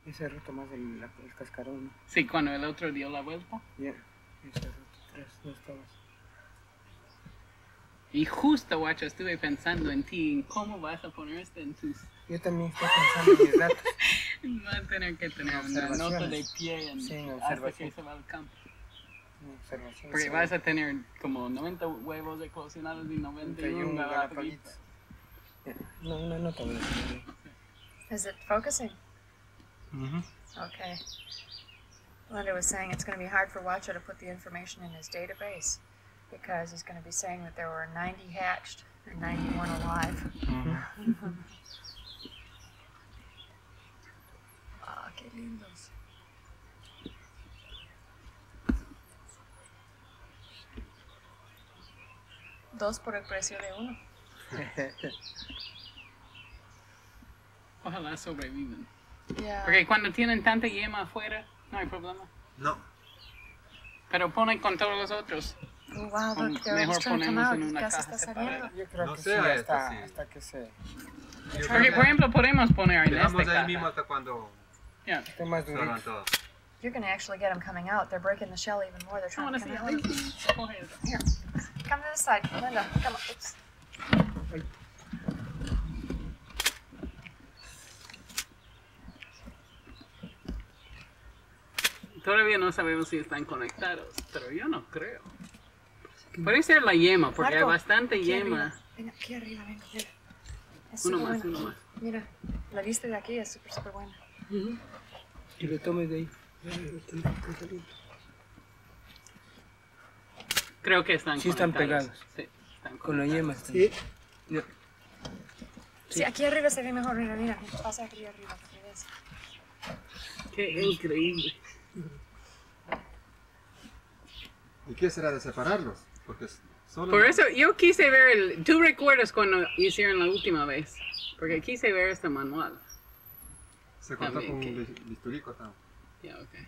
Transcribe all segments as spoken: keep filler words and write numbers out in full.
Ese ruto más el, la, el cascarón, ¿no? Sí, cuando el otro dio la vuelta. Ya, yeah. Ese ruto atrás no estabas. Y justo, guacho, estuve pensando en ti, en cómo vas a poner esto en tus... Yo también estoy pensando en mis datos. Va a tener que tener una nota de pie en, sí, en hasta que se va al campo. Porque sí, vas a tener como noventa huevos eclosionados y noventa y uno galápagos. No, una nota. Is it focusing? Mm-hmm. Okay. Linda was saying it's going to be hard for Watcher to put the information in his database because he's going to be saying that there were ninety hatched and ninety-one alive. Mm-hmm. Ah, qué lindos. Dos por el precio de uno. Ojalá sobreviven. Yeah. Porque cuando tienen tanta yema afuera, no hay problema. No. Pero ponen con todos los otros. Oh, wow, Pon, look, they're mejor almost trying to come ponemos out. en una Casi caja está separada. saliendo. Yo creo No que sea sí, esta, hasta, sí. hasta que se... Porque, por ejemplo, podemos poner en Dejamos esta ahí caja. mismo hasta cuando Yeah. esté más salgan durito. todos. You're going to actually get them coming out. They're breaking the shell even more. They're I trying want to to come see out. how they coge eso. Here, come to this side. Linda, come on. Oops. Todavía no sabemos si están conectados, pero yo no creo. Puede ser la yema, porque Marco, hay bastante aquí yema. arriba. Venga, aquí arriba, venga, mira. Es Uno súper más, buena. uno más. Mira, la vista de aquí es súper, súper buena. Uh-huh. Y lo tomes de ahí. Creo que están Sí están conectados. pegados. Sí, están Con la conectados. yema. Sí. Yeah. Sí, aquí arriba se ve mejor. Mira, mira. Pasa aquí arriba para que veas. Qué increíble. ¿Y qué será de separarlos? Porque solo Por eso yo quise ver el... ¿Tú recuerdas cuando hicieron la última vez? Porque quise ver este manual. se cortó también, con ¿qué? un bis- bisturí cortado. Ya, ok.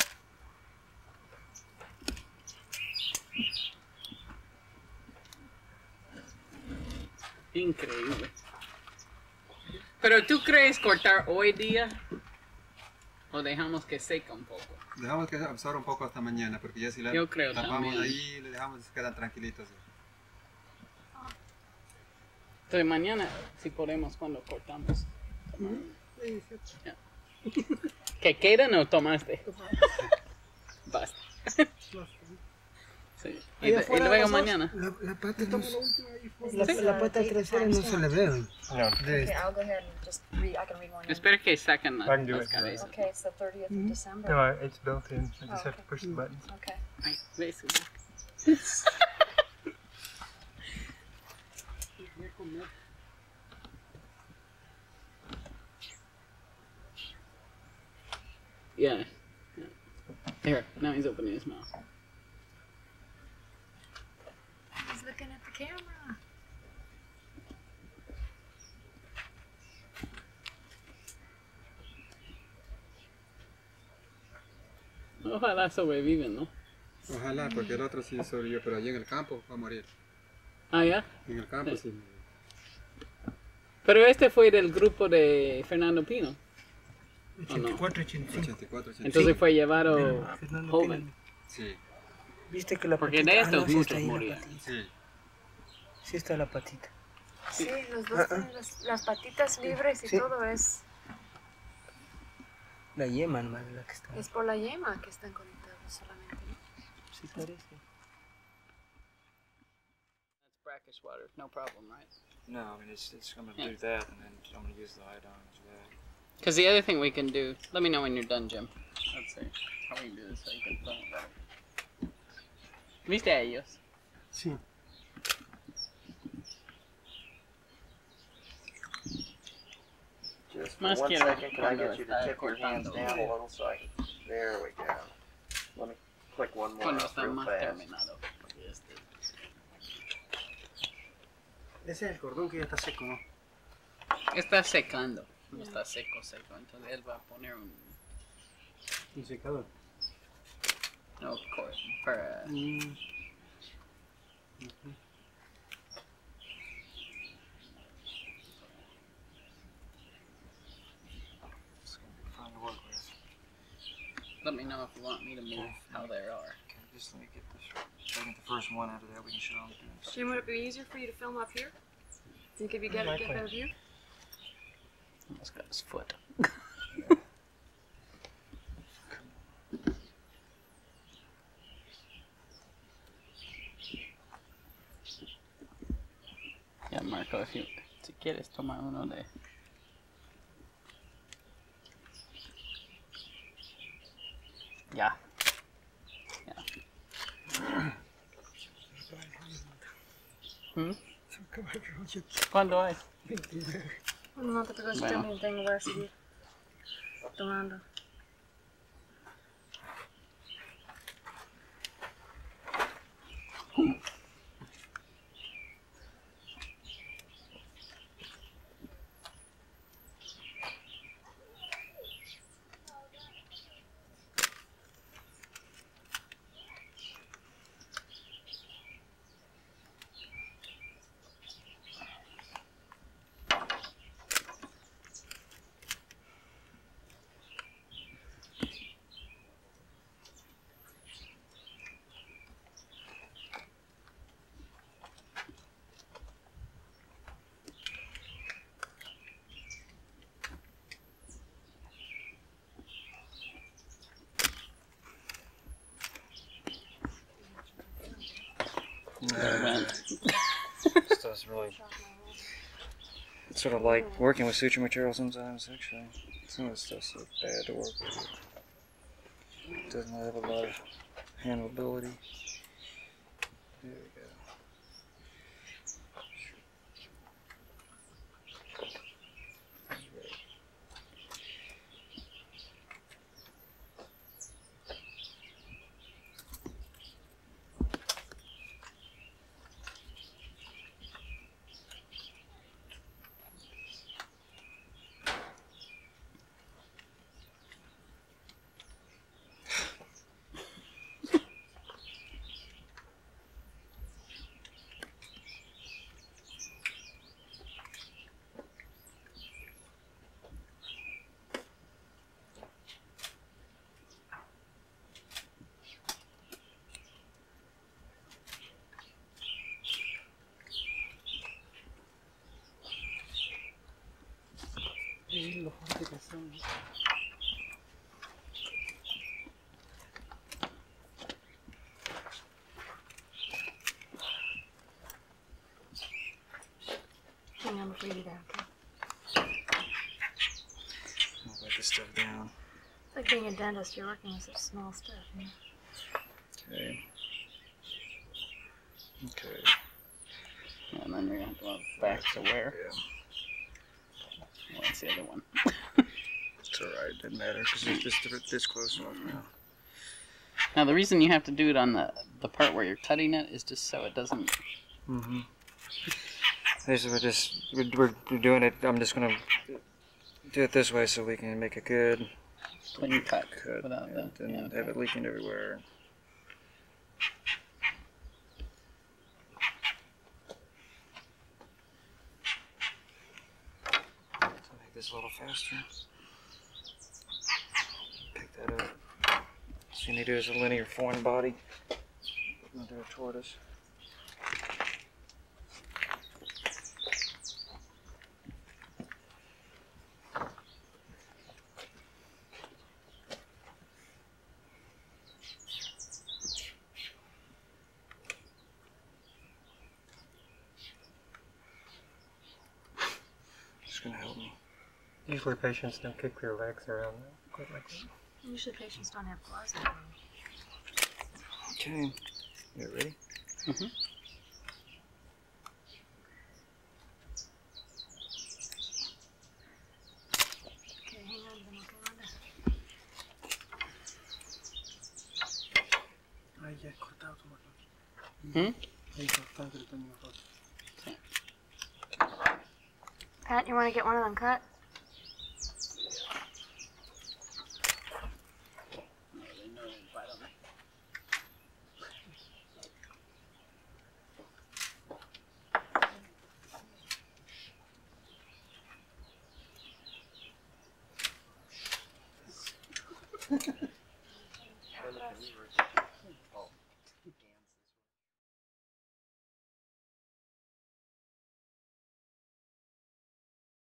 Increíble. Pero ¿tú crees cortar hoy día? ¿O dejamos que seca un poco? Dejamos que absorba un poco hasta mañana, porque ya si la Yo creo tapamos también. ahí, le dejamos, se quedan tranquilitos. Entonces mañana, si podemos, cuando cortamos. Ya. ¿Que quedan o tomaste? Basta. Sí. Y, Ahí de- y afuera luego los dos. mañana. La, la pata no se- la, Sí. la pata trasera no se le ve. No. De Okay, I'll go ahead and just read. I can read one. in. Espero que saquen la- I can do las it. cabezas. Okay, it's the thirtieth of December. No, it's built in. I just Oh, have to okay. push the buttons. Okay. Ay, ves. Yeah. yeah. There, now he's opening his mouth. He's looking at the camera. Ojalá sobreviven, ¿no? Ojalá, porque el otro sí sobrevivió, pero allí en el campo va a morir. Ah, ya. En el campo Sí. sí. Pero este fue del grupo de Fernando Pino. ochenta y cuatro, ochenta y cinco. ochenta y cuatro, ochenta y cinco. Entonces fue llevado Fernando joven. Pino. Sí, ¿Viste que la Porque patita? de Ah, estos no, sí muchos está ahí la morían. patita. sí. Sí está la patita. Sí, los dos tienen las, las patitas libres y Sí. todo es, La yema nomás es la que está. es por la yema que están conectados solamente. ¿no? Sí parece. That's brackish water, no problem, right? No, I mean, it's, it's I'm going to Yeah. do that, and then I'm going to use the iodine for that. Because the other thing we can do, let me know when you're done, Jim. Let's see how we can do this so you can film it better. ¿Viste a ellos? Sí. Just for Más one quiero second, can I cuando get you to está tip your hands cortando. down a little so I can... There we go. Let me click one more Cuando up está real más fast. terminado. Porque este- Ese es el cordón que ya está seco, ¿no? Está secando, no está seco, seco. Entonces él va a poner un Un secador. no cord para Mm. Just going to be fun to work with. let me know if you want me to move how they are. Okay, just let me get this. If I get the first one out of there, we can show them. Jim, would it be easier for you to film up here? Think if you get, get better view? Almost got his foot. Yeah, Marco, if you si quieres tomar uno de. Ya. Ya. ¿Mm? ¿Cuándo hay? No te preocupes, Bueno. también tengo que seguir tomando. Stuff's really. It's sort of like working with suture material sometimes, actually. Some of the stuff's so bad to work with. It doesn't have a lot of handleability. There we go. Lo fuerte que son. Hang on before you do that, okay? I'll wipe this stuff down. It's like being a dentist, you're working with such small stuff, you know? Okay. Okay. And then you're gonna have to go back to where? Yeah. Well, that's the other one. It's alright, doesn't matter, because it's just this close enough now. Now the reason you have to do it on the the part where you're cutting it is just so it doesn't. Mm-hmm. Basically, we're just we're, we're, we're doing it. I'm just gonna do it this way so we can make a good Clean cut cut without and, the. and Yeah, have okay. it leaking everywhere. To make this a little faster. Pick that up. So you need to do is a linear foreign body. We'll do a tortoise. It's gonna help me. Usually patients don't kick their legs around quite like that. Usually patients don't have claws that long. Okay. You ready? Mm-hmm. Okay, hang on, then we'll go on to... Ahí ya he cortado tu mano. Hmm? Ahí cortado el pequeño mejor. Pat, you want to get one of them cut? Oh.